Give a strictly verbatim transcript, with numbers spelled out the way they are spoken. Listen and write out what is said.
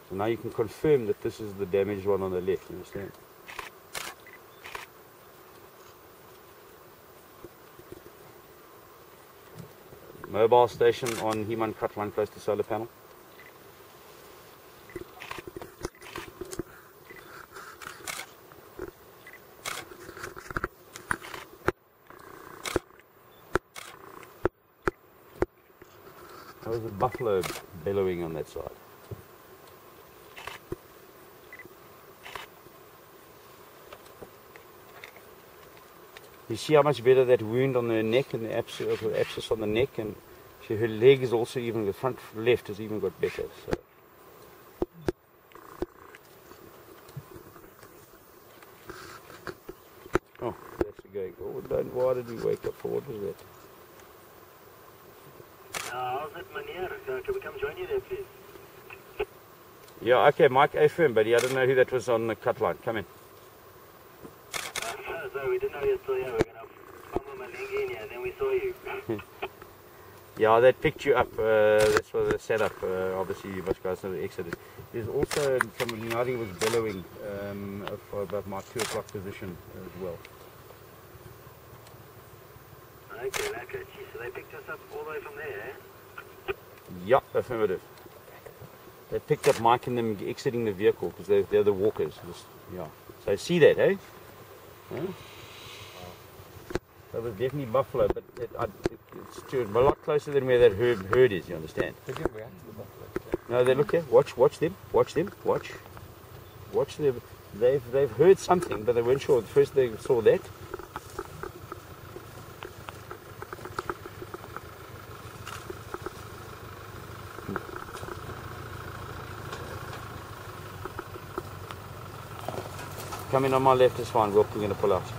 So now you can confirm that this is the damaged one on the left, you understand? Mobile station on He-Man cut line close to solar panel. There was a buffalo bellowing on that side. You see how much better that wound on the neck and the abscess, the abscess on the neck, and she, her leg is also even, the front left has even got better. So. Oh, that's going. Oh, don't, why did we wake up for? What was that? Uh, how's that, Manier? So can we come join you there, please? Yeah, okay, Mike A. Firm, buddy. I don't know who that was on the cut line. Come in. Uh, so we didn't know you were still here. We're going to follow Malingi in here, and then we saw you. Yeah, that picked you up. Uh, that's what they set up. Uh, obviously, you must guys know the exit. There's also somebody, I think it was bellowing um, for about my two o'clock position as well. Okay, okay. Gee, so they picked us up all the way from there, eh? Yeah, affirmative. They picked up Mike and them exiting the vehicle because they're, they're the walkers. Just, yeah. So see that, eh? Huh? That was definitely buffalo, but it, I, it, it's to, a lot closer than where that herd, herd is, you understand? They didn't react to the buffalo. No, they look here. Watch, watch them. Watch them. Watch. Watch them. They've, they've heard something, but they weren't sure. First they saw that. Come in on my left is fine. We're going to pull out.